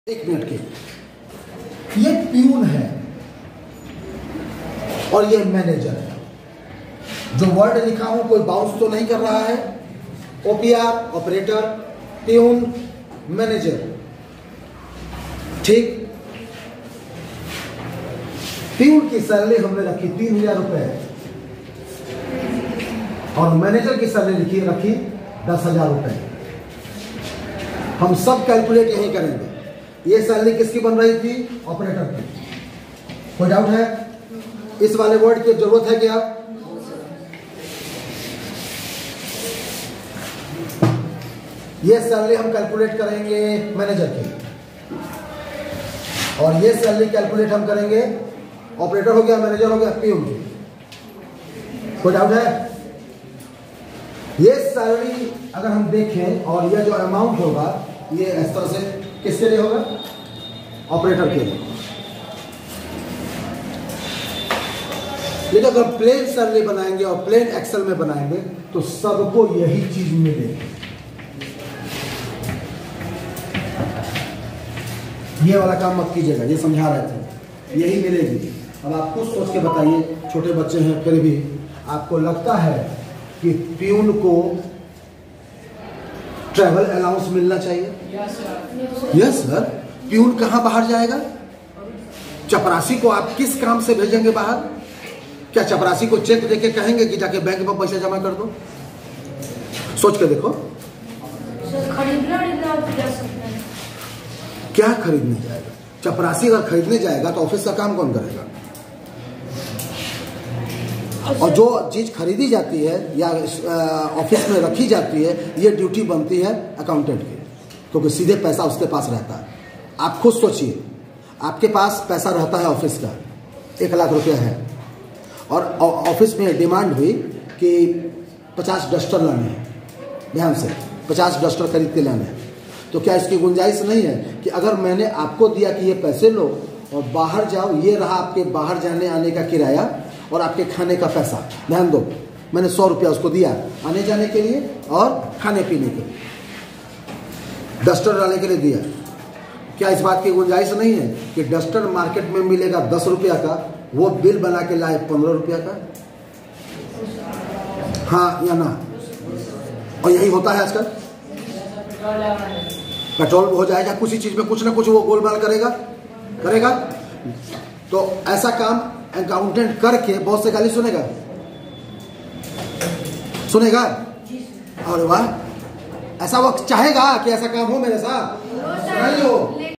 एक मिनट के, ये प्यून है और ये मैनेजर है। जो वर्ड लिखा हूं कोई बाउंस तो नहीं कर रहा है। ओपीआर ऑपरेटर, प्यून, मैनेजर, ठीक। प्यून की सैलरी हमने रखी 3000 रुपए और मैनेजर की सैलरी रखी 10,000 रुपए। हम सब कैलकुलेट यही करेंगे। ये सैलरी किसकी बन रही थी? ऑपरेटर की। कोई डाउट है? इस वाले वर्ड की जरूरत है क्या? ये सैलरी हम कैलकुलेट करेंगे मैनेजर की और ये सैलरी कैलकुलेट हम करेंगे, ऑपरेटर हो गया, मैनेजर हो गया, पीयून की। कोई डाउट है? ये सैलरी अगर हम देखें और ये जो अमाउंट होगा ये इस तरह से किसके लिए होगा? ऑपरेटर के लिए। लेकिन अगर प्लेन सैलरी बनाएंगे और प्लेन एक्सेल में बनाएंगे तो सबको यही चीज मिलेगी। ये वाला काम मत कीजिएगा, ये समझा रहे थे, यही मिलेगी। अब आप खुद सोच के बताइए, छोटे बच्चे हैं फिर भी आपको लगता है कि प्यून को ट्रैवल अलाउंस मिलना चाहिए? Yes sir. प्यून कहां बाहर जाएगा? चपरासी को आप किस काम से भेजेंगे बाहर? क्या चपरासी को चेक देके कहेंगे कि जाके बैंक में पैसा जमा कर दो? सोच के देखो। क्या खरीदने जाएगा? चपरासी अगर खरीदने जाएगा तो ऑफिस का काम कौन करेगा? और जो चीज खरीदी जाती है या ऑफिस में रखी जाती है, ये ड्यूटी बनती है अकाउंटेंट की, क्योंकि सीधे पैसा उसके पास रहता है। आप खुद सोचिए, आपके पास पैसा रहता है ऑफिस का 1 लाख रुपया है और ऑफिस में डिमांड हुई कि 50 डस्टर लाने हैं, ध्यान से 50 डस्टर खरीद के लाने हैं। तो क्या इसकी गुंजाइश नहीं है कि अगर मैंने आपको दिया कि ये पैसे लो और बाहर जाओ, ये रहा आपके बाहर जाने आने का किराया और आपके खाने का पैसा, ध्यान दो, मैंने 100 रुपया उसको दिया आने जाने के लिए और खाने पीने के लिए, डस्टर डालने के लिए दिया। क्या इस बात की गुंजाइश नहीं है कि डस्टर मार्केट में मिलेगा 10 रुपया का, वो बिल बना के लाए 15 रुपया का? हाँ या ना? और यही होता है आजकल। पेट्रोल हो जाएगा, कुछ ही चीज में कुछ ना कुछ वो गोलमाल करेगा। तो ऐसा काम अकाउंटेंट करके बहुत से गाली सुनेगा? और वाह, ऐसा वो चाहेगा कि ऐसा काम हो मेरे साथ? नहीं हो।